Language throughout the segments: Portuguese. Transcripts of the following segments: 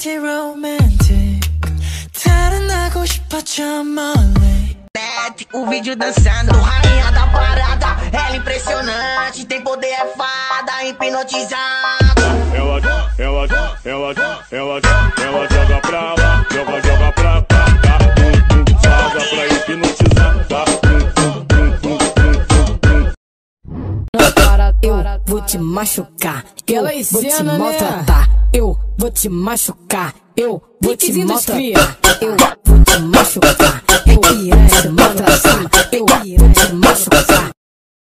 romantic 달아나고 싶었죠 멀리. O vídeo dançando, rainha da parada. Ela impressionante, tem poder, é fada, hipnotizada. Ela joga pra lá, joga pra cá. Joga pra hipnotizar, tá? Eu vou te machucar, eu vou te maltratar, eu vou te machucar, eu vou te maltratar, eu vou te machucar, eu vou te maltratar, eu vou te machucar.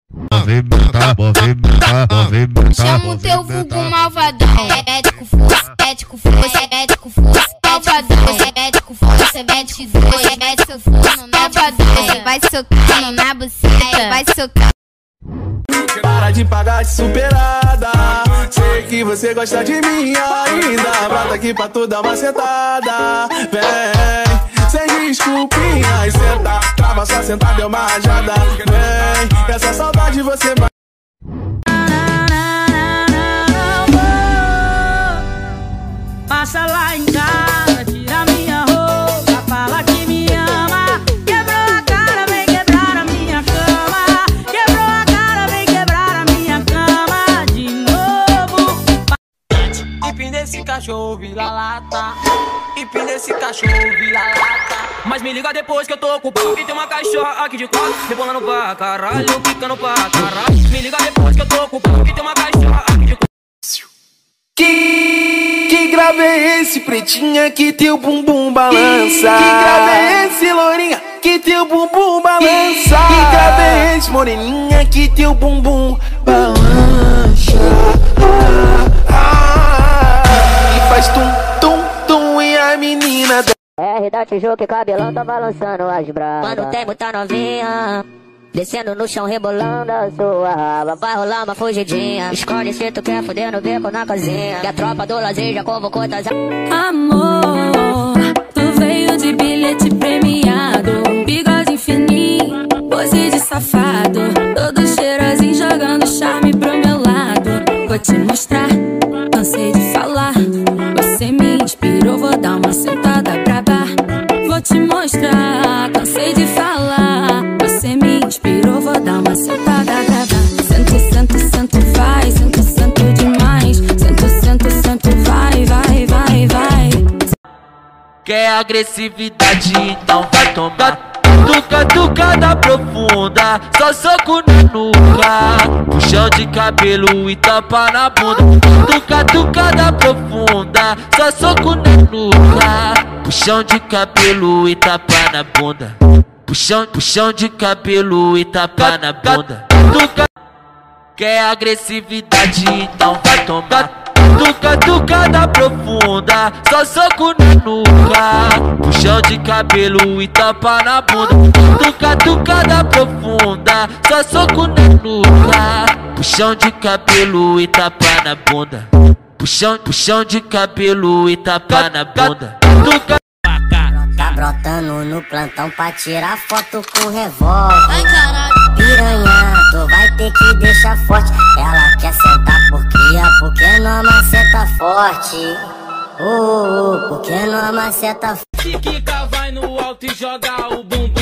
Chama o teu vulgo malvadão. Ético força, ético força, ético força, malvadão. Ético força, ético força, ético força, malvadão. Vai socando na buceta, vai socando. Para de pagar de superada. Sei que você gosta de mim ainda. Brota aqui pra tu dar uma sentada. Vem, sem desculpinhas. Senta, trava só sentada, deu uma rajada. Vem, essa saudade você vai. Passa lá em casa, tira minha roupa, fala que me ama. Quebrou a cara, vem quebrar a minha cama. Quebrou a cara, vem quebrar a minha cama de novo. Empina esse cachorro, vira lata. Empina esse cachorro, vira lata. Mas me liga depois que eu tô com pau. E tem uma cachorra aqui de quatro, rebolando pra caralho, picando pra caralho. Me liga depois que eu tô com pau. E tem uma cachorra aqui de quatro. Que grave é esse, pretinha, que teu bumbum balança? Que grave é esse, lourinha, que teu bumbum balança? Que grave é esse, moreninha, que teu bumbum balança? E faz tum, tum, tum, e a menina R da Tijuca, cabelão tá balançando as bragas. Quando tem muita novinha descendo no chão, rebolando a sua raba. Vai rolar uma fugidinha. Escolhe se tu quer foder no beco, na casinha. Que a tropa do lazer já convocou das... Amor, tu veio de bilhete premiado, bigode fininho, pose de safado, todo cheirosinho jogando charme pro meu lado. Vou te mostrar, cansei de falar, você me inspirou, vou dar uma sentada braba. Vou te mostrar, cansei de falar, você me inspirou, vou dar uma sentada braba. Sento, sento, sento, vai, sento, sento demais. Sento, sento, sento, vai, vai, vai, vai. Quer agressividade, então vai tomar. Tuca, tucada profunda, só soco na nuca, puxão de cabelo e tapa na bunda. Tuca, tucada profunda, só soco na nuca, puxão de cabelo e tapa na bunda. Puxão de cabelo e tapa na bunda. Tuca, quer agressividade, então vai tomar. Tuca, tucada profunda, só soco na nuca, puxão de cabelo e tapa na bunda. Tuca, tucada profunda, só soco na nuca, puxão de cabelo e tapa na bunda. Puxão de cabelo e tapa na bunda. Tuca. Tá brotando no plantão pra tirar foto com revólver. Ai, caralho. Piranha, tu vai ter que deixar forte. Ela quer sentar por cria, porque não maceta forte. Porque não maceta forte. Se quica, vai no alto e joga o bumbum.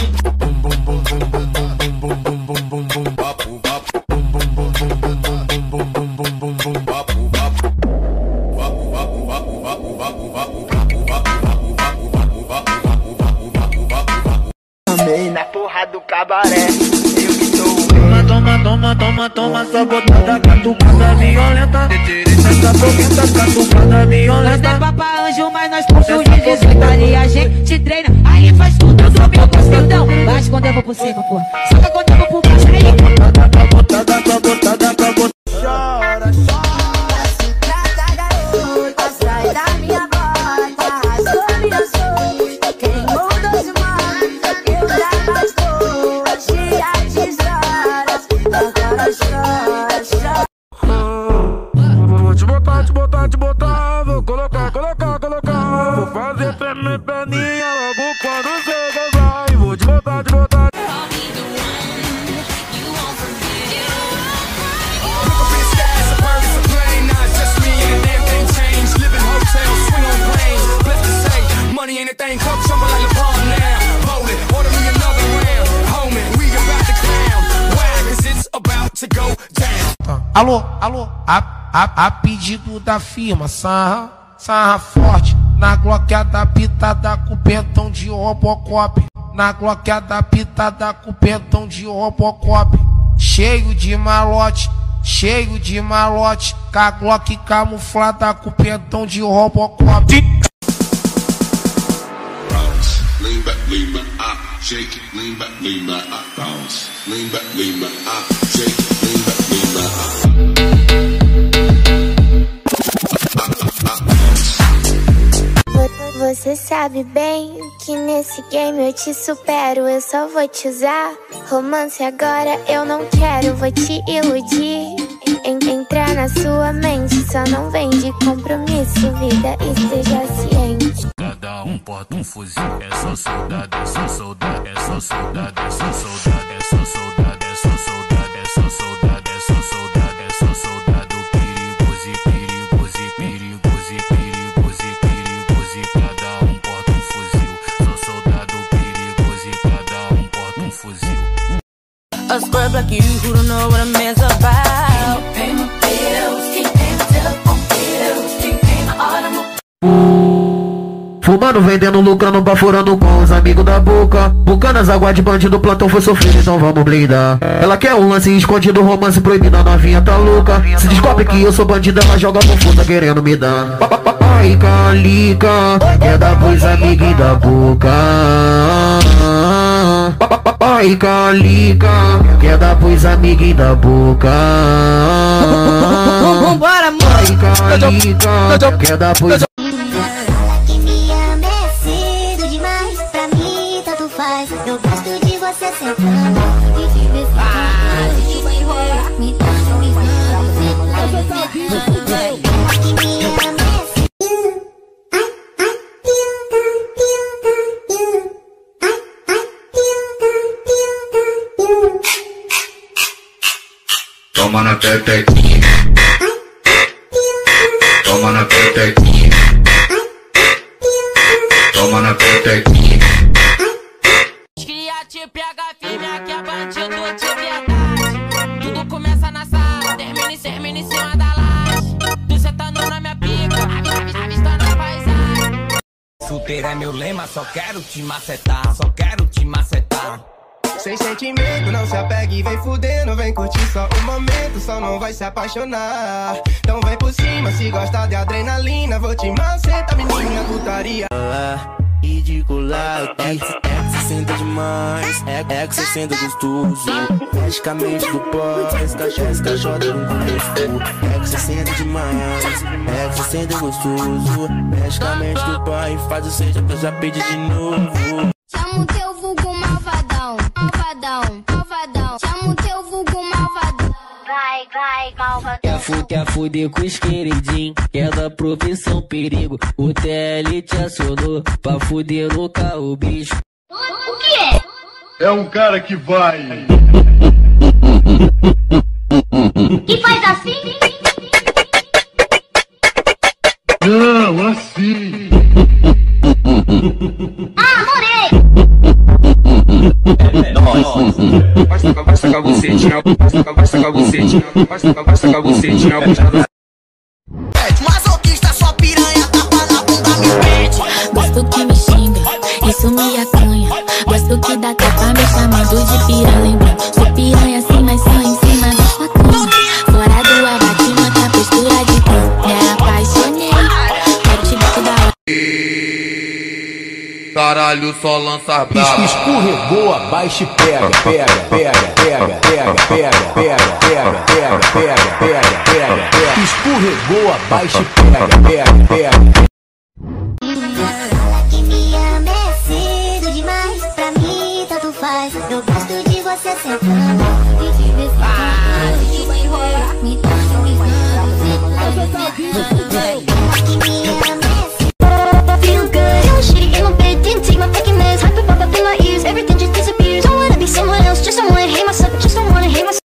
Na porra do cabaré, eu que sou o rei. Toma, toma, toma, toma, só botada, catucada violenta. Essa boqueta, catucada violenta. Nós é papa anjo, mas nós puxamos de 18 ali. A gente treina, aí faz tudo sob o costadão. Bate quando eu vou por cima, pô. Saca quando eu vou por baixo, aí. Botada, botada, botada, botada. Chora, chora. Sai da minha bota, rasgou minhas ruas, queimou 12 manos. Eu já bastou, cheia de histórias, agora chora, chora. Vou te botar, te botar, te botar. Vou colocar, colocar, colocar. Vou fazer perninha logo quando você gozar. Vou te botar, te botar. alô, a pedido da firma, sarra forte, na Glock adaptada com pentão de Robocop, na Glock adaptada com pentão de Robocop, cheio de malote, com a Glock camuflada com pentão de Robocop. Lean back, shake it, lean back, bounce. Lean back, shake it, lean back, Você sabe bem que nesse game eu te supero, eu só vou te usar. Romance agora eu não quero, vou te iludir. Entrar na sua mente, só não vem de compromisso, vida, esteja ciente. Cada um porta um fuzil, é só soldado, é só soldado, é só soldado, é só soldado, é só soldado, é só soldado, é só soldado, é só soldado, é só soldado, perigoso, perigoso, perigoso, perigoso, perigoso, cada um porta um fuzil, só soldado perigoso, cada um porta um fuzil. A scrub like you who don't know what a man's about. Pay my bills, keep paying my telephone bills, keep paying my automobile. Fumando, vendendo, lucrando, baforando com os amigos da boca. Bucanas, água de bandido, plantão foi sofrido, então vamos blindar. Ela quer um lance escondido, romance proibido, a novinha tá louca. Se descobre que eu sou bandido, ela joga no fundo, querendo me dar. Ai, calica, é da pros amigos da boca. Ai, calica, é da pros amigos da boca. Vambora, amor. Ai, calica, é da pros Eu gosto de você sentando e de ver se vai enrolar, me dá Toma na petequinha, toma na petequinha, toma na petequinha. Te pega firme, aqui é bandido de verdade. Tudo começa na sala, termina em cima da laje. Tu sentando na minha pica, avistando a paisagem. Solteiro é meu lema, só quero te macetar, só quero te macetar. Sem sentimento, não se apegue, vem fudendo, vem curtir só um momento, só não vai se apaixonar. Então vem por cima, se gosta de adrenalina, vou te macetar, menina, putaria. Ridícula, é que você senta demais, é que você senta gostoso. Mexe com a mente do pós, cachota no gosto. É que você senta demais, é que você senta gostoso. Mexe com a mente do pai, faz o seja pra já pedir de novo. Chama o teu vulgo malvadão, malvadão, malvadão. Chama o teu vulgo malvadão. Vai, malvadão. Quer fuder com os queridinhos, é da profissão perigo. O TL te acionou pra fuder no carro, bicho. O que é? É um cara que vai. Que faz assim? Não, assim. Ah, morei! Vai sacar a bucetinha, vai sacar a bucetinha, vai sacar a bucetinha. Masoquista, só piranha, tapa na bunda, me pede. Gosto que me xinga, isso me acanha. Gosto que dá tapa me chamando de piranha. Sou piranha assim, mas só em cima da sua cama. Fora do abatimento, a postura de cão. Me apaixonei, quero te ver toda hora. Caralho, só lança brava. Escorregou abaixo e pega. Escorregou abaixo e pega. Que me ama é cedo demais, pra mim tanto faz. Eu gosto de você sentando e de ver se vai enrolar, me dá que me ama é feel good, feel shitty in my bed, didn't take my fucking meds. Hyper pop up in my ears, everything just disappears. Don't wanna be someone else, just don't wanna hate myself, just don't wanna hate myself.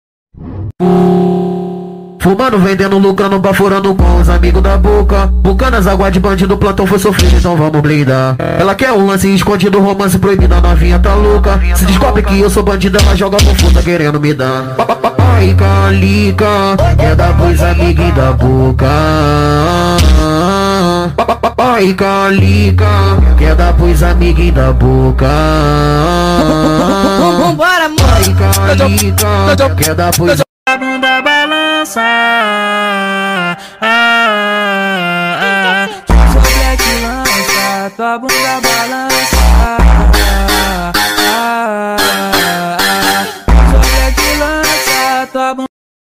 Fumando, vendendo, lucrando, baforando com os amigos da boca. Bucanas, água de bandido, plantão foi sofrido, então vamos blindar. Ela quer um lance escondido, romance proibido, a novinha tá louca. Se descobre que eu sou bandido, ela joga no fundo, querendo me dar. Vai calica, quer dar pros amiguinhos da boca. Vai calica, quer dar pros amiguinhos da boca. Vambora, mano. Vai calica, quer dar pros A bunda balança. Mulher que lança, tua bunda balança. Mulher que lança, tua bunda.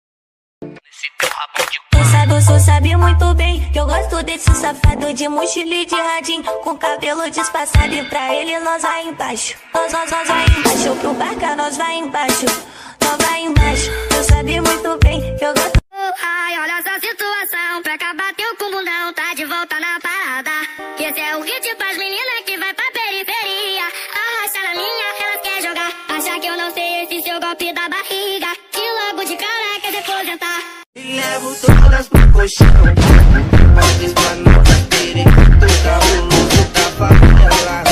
Você sabe muito bem que eu gosto desse safado de mochila e de radinho, com cabelo disfarçado, e pra ele nós vai embaixo. Nós vai embaixo, pro barca nós vai embaixo. Nós vai embaixo, eu sabia muito bem que eu gosto. Ai, olha essa situação, pra acabar teu com bundão, tá de volta na parada. Que esse é o hit pras meninas que vai pra periferia. Arrasta na minha, elas quer jogar. Acha que eu não sei esse seu golpe da barriga, que logo de cara quer deposentar. E levo todas pro colchão, mas desmanou da periquita, cabuloso da favela.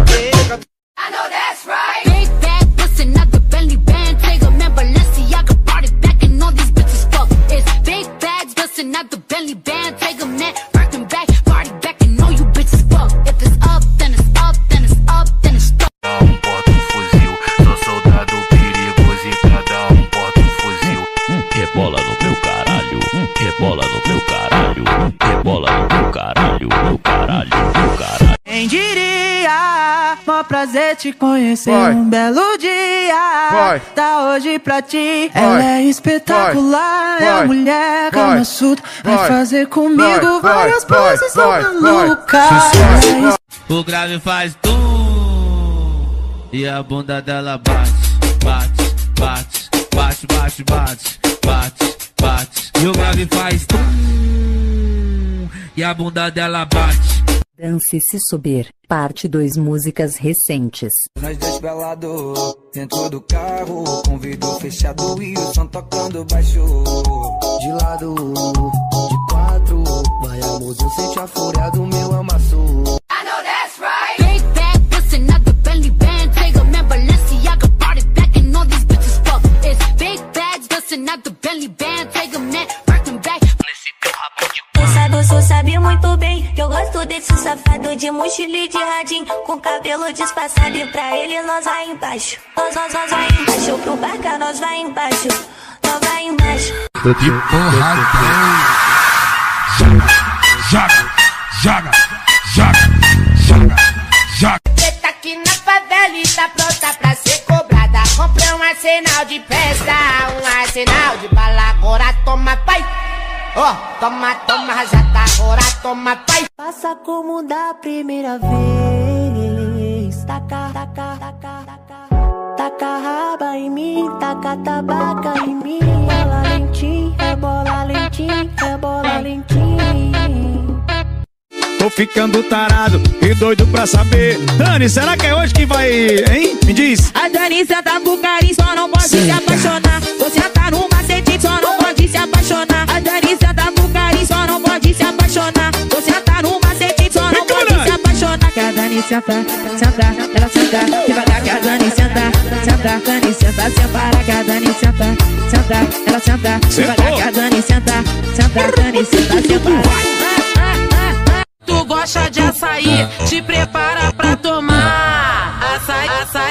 I know that's right. Big bag, listen up the belly band. Take a man, Balenciaga brought it back and all these bitches fuck. It's big bags, listen up the belly band. Take a man, Birkin back, party back and all you bitches fuck. If it's up, then it's up, then it's up, then it's up. Porta fuzil, sou soldado perigoso e cada porta fuzil. Rebola no meu caralho, rebola no meu caralho, rebola no meu caralho, meu caralho, meu caralho. Quem diria, mó prazer te conhecer. Um belo dia, tá hoje pra ti. Ela é espetacular, é a mulher calma surda. Vai fazer comigo várias poses, são malucas. O grave faz tum e a bunda dela bate, bate, bate, bate, bate, bate, bate, bate. E o grave faz tum e a bunda dela bate. Dance Se Subir, parte 2, músicas recentes. Nós dois pelados, dentro do carro, com vidro fechado e o som tocando baixo. De lado, de quatro, vai amorzinho, sente a fúria do meu amasso. I know that's right. Big bag, listen up the belly band. Take a man, Balenciaga brought it back and all these bitches fuck. It's big bags, listen up the belly band. Take a man, Birkin back. Você sabe muito bem que eu gosto desse safado de mochila e de radinho, com cabelo disfarçado, e pra ele nós vai embaixo. Nós vai embaixo, pro barca nós vai embaixo. Nós vai embaixo. Que porra joga, joga, joga, joga, joga. Você tá aqui na favela e tá pronta pra ser cobrada. Comprei um arsenal de festa, um arsenal de bala. Agora toma, pai. Ó, toma, toma, já tá, agora toma, pai. Faça como da primeira vez. Taca, taca, taca, taca. Taca raba em mim, taca tabaca em mim. Rebola lentinho, rebola lentinho, rebola lentinho. Tô ficando tarado e doido pra saber. Dani, será que é hoje que vai, hein? Me diz. A Dani senta com carinho, só não pode se apaixonar. Você tá no macete, só não pode se apaixonar. A Dani senta com carinho, só não pode se apaixonar. Você tá no macete, só não pode se apaixonar. Que a Dani senta, senta, ela senta devagar. Que a Dani senta, senta, Dani senta, sem parar. Que a Dani senta, senta, ela senta devagar. Que a Dani senta, senta, Dani senta, sem parar. Tu gosta de açaí, te prepara pra tomar açaí,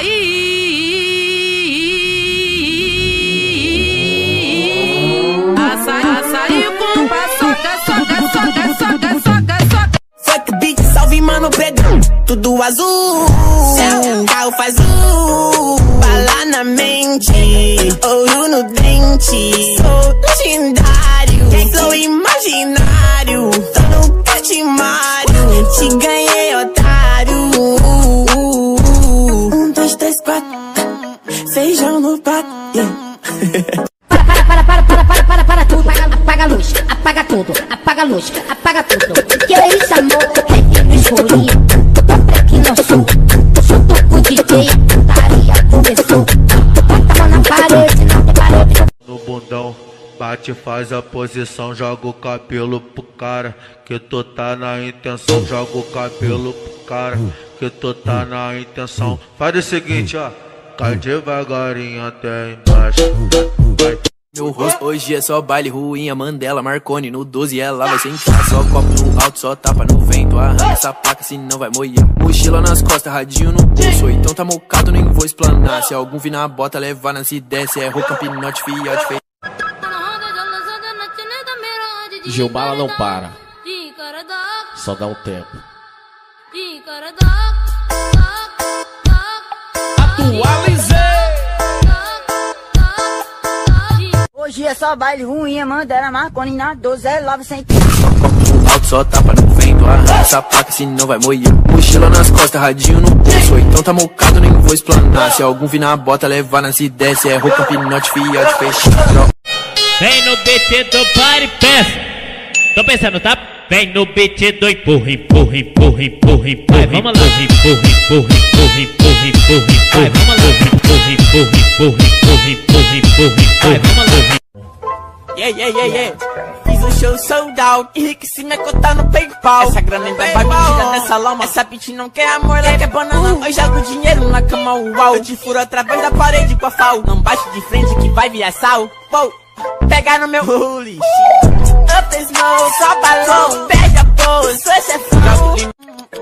açaí com paçoca, soca, soca, soca, soca, soca. Fuck beat, salve mano Pedrão, tudo azul. Céu, carro faz bala na mente, ouro no dente. Sou legendário, flow imaginário. Tô no Catimário, te ganhei, otário. 1, 2, 3, 4, feijão no prato. Para tudo, apaga a luz, apaga tudo, apaga a luz, apaga tudo. Que é isso, amor? No escurinho, tô aqui no sul. Junto com o DJ, putaria começou. Bota a mão na parede, não tem parede. No bundão, bate, faz a posição, joga o cabelo pro cara. Que tu tá na intenção, joga o cabelo pro cara. Que tu tá na intenção. Faz o seguinte, ó. Cai devagarinho até embaixo. Vai. Meu rosto hoje é só baile, ruinha, Mandela, Marconi. No 12 ela vai sentar, só copo no alto, só tapa no vento. Arranca essa placa, senão vai molhar. Mochila nas costas, radinho no bolso. Então tá mocado, nem vou explanar. Se algum vir na bota, levar nas ideias. Se é rouca, pinote, fiote, feio. Gilbala não para, só dá um tempo. Atualizei. Hoje é só baile ruim, Mandela, Marconi na 12, ela vai sentir. Alto, só tapa no vento, arranca essa placa, senão vai molhar. Mochila nas costas, radinho no bolso. Então tá mocado, nem vou explanar. Se algum vir na bota, levar nas ideias. Se é rouca, pinote, fiote, fechado. Vem no beat do party, pensa. Tô pensando, tá? Vem no beat do empurra, empurra, empurra, empurra, empurra. Vamos lá. Empurra, empurra, empurra, empurra, empurra, empurra. Vamos lá. Empurra, empurra, empurra, empurra, empurra, empurra, empurra. Vamos lá. Yeah. Fiz um show sold out, enriqueci minha conta no PayPal. Essa grana ainda vai me tirar dessa lama. Essa bitch não quer amor, ela quer banana. Eu jogo dinheiro na cama, uau. Eu te furo através da parede com a FAO. Não bate de frente que vai virar sal. Uou, pega no meu holy shit. Up the smoke, só balão. Pega a pose, esse é fogo.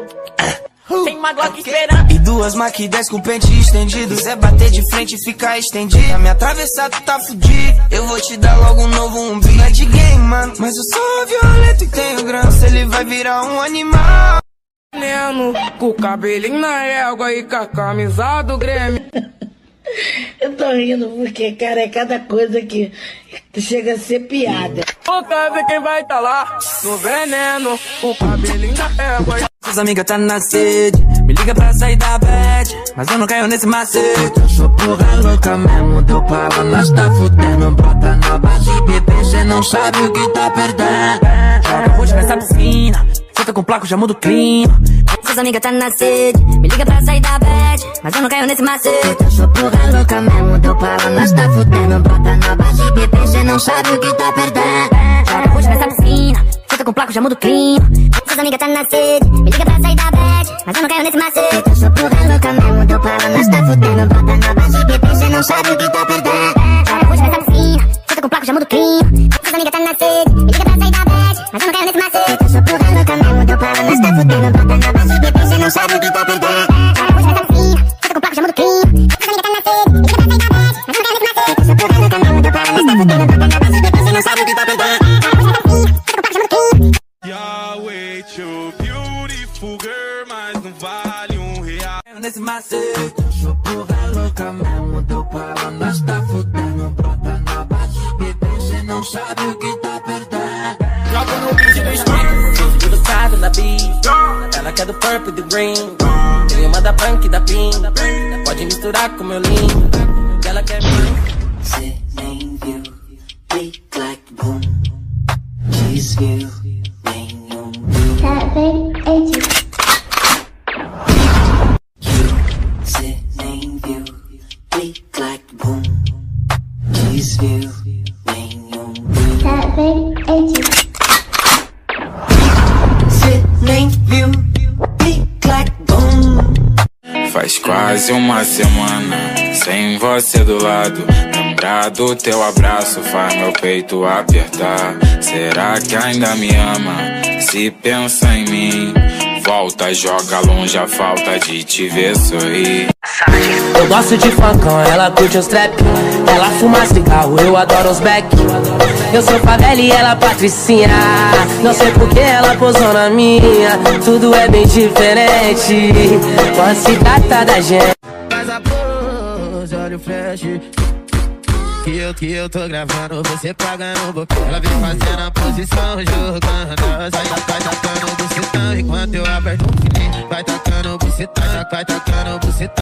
Tem uma Glock esperando. E duas Mach 10 com pente estendido. Se é bater de frente e ficar estendido, pra me atravessar tu tá fudido. Eu vou te dar logo um novo umbigo. Não é de game, mano, mas eu sou violento e tenho grana. Se ele vai virar um animal. Com o cabelinho na égua e com a camisa do Grêmio. Eu tô rindo porque, cara, é cada coisa que chega a ser piada. Vou ver quem vai tá lá no veneno, com o cabelinho na égua. Suas amigas tá na sede, me liga pra sair da bad, mas eu não caio nesse macete. Eu sou porra louca mesmo, deu pala, nós tá fudendo. Bota na base, bebê, cê não sabe o que tá perdendo. Joga roxo nessa piscina, senta com placo, já muda o clima. Suas amigas tá na sede, me liga pra sair da bad, mas eu não caio nesse macete. Eu sou porra louca mesmo, deu pala, nós tá fudendo. Bota na base, bebê, cê não sabe o que tá perdendo. Joga roxo nessa piscina, senta com placo, já muda o clima. Suas amigas tá na sede, me liga pra sair da bad, mas eu não caio nesse macete. Eu sou porra louca mesmo, deu pala, nós tá fudendo. Bota na base, bebê, cê não sabe o que tá perdendo. Joga roxo nessa piscina, senta com placo, já muda o clima. Suas amigas tá na sede, me liga pra sair da bad, mas eu não caio nesse macete. Eu sou porra louca mesmo, deu pala, nós tá fudendo. Bota na base, bebê, cê não sabe o que tá perdendo. Joga roxo nessa piscina, senta com placo, já muda o clima. Suas amigas tá na sede, me liga pra sair da bad, mas eu não caio nesse macete. Eu sou porra louca mesmo, deu pala, nós tá fudendo. Bota na base, bebê, cê não sabe o que tá perdendo. Yahweh, you're beautiful girl, mas não vale real. Nesse macete, eu sou porra louca mesmo, deu pala, nós tá fudendo. Brota na base, bebê, cê não sabe o que tá perdendo. Joga no beat do street, do side na beat. Ela quer do purple e do green. Ele manda punk da pin. Pode misturar com meu lindo. Ela quer Cê nem viu, big like boom. Desviou, nenhum viu. Cê nem viu, big like boom. Desviou, nenhum viu. Cê nem viu, big like boom. Faz quase uma semana sem você do lado. Lembrar do teu abraço faz meu peito apertar. Será que ainda me ama? Se pensa em mim, volta, joga longe a falta de te ver sorrir. Eu gosto de funkão, ela curte os trap. Ela fuma cigarro, eu adoro os back. Eu sou favela e ela patricinha. Não sei por que ela posou na minha. Tudo é bem diferente quando se trata da gente. Faz a pose, olha o flash que eu tô gravando, você paga no boquinho. Ela vem fazendo a posição, jogando. Vai tacando o bucetão enquanto eu aperto o fininho. Vai tacando o bucetão, vai tacando o bucetão.